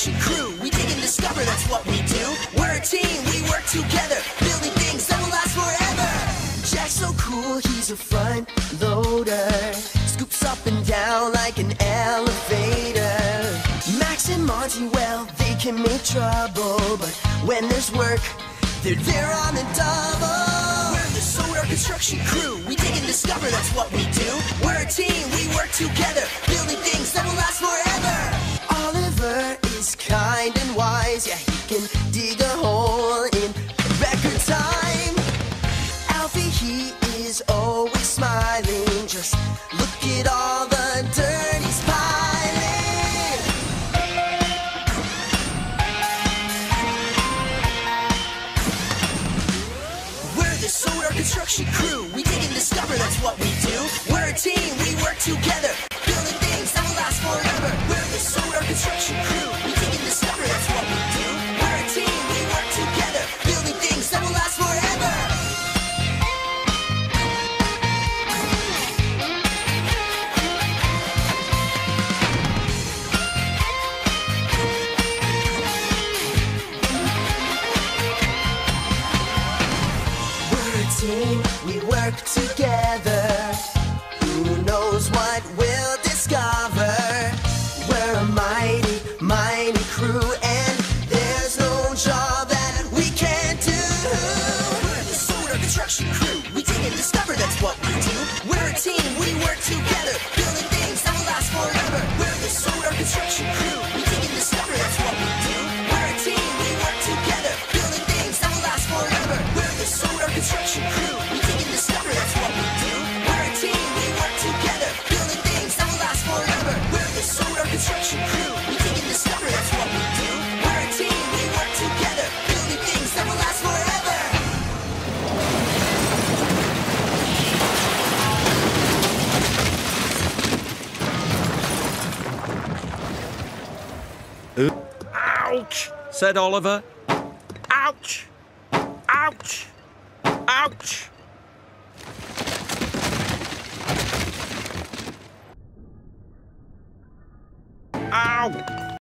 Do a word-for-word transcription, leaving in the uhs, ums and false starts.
construction crew. We dig and discover, that's what we do. We're a team, we work together, building things that will last forever. Jack's so cool, he's a front loader. Scoops up and down like an elevator. Max and Monty, well, they can make trouble, but when there's work, they're there on the double. We're the Sodor construction crew. We dig and discover, that's what we do. We're a team, we work together, building things that will last forever. Oliver is kind and wise. Yeah, he can dig a hole in record time. Alfie, he is always smiling. Just look at all the dirt he's piling. We're the Sodor construction crew. We dig and discover, that's what we do. We're a team, we work together, building things that will last forever. We're the Sodor construction crew. We dig and discover, that's what we do. We're a team, we work together, building things that will last forever. We're a team, we work together. Who knows what we'll discover? We're a mighty, mighty crew, and there's no job that we can't do. We're the Sodor construction crew. We dig and discover, that's what we do. We're a team, we work together, building things that will last forever. We're the Sodor construction crew. We dig and discover, that's what we do. We're a team, we work together, building things that will last forever. We're the Sodor construction crew. We dig and discover, that's what we do. We're a team, we work together, building things that will last forever. We're the Sodor construction crew. We dig and discover, that's what we do. We're a team, we work together, building things that will last forever. Ouch, said Oliver. Ouch! Ouch! Ouch! Ow!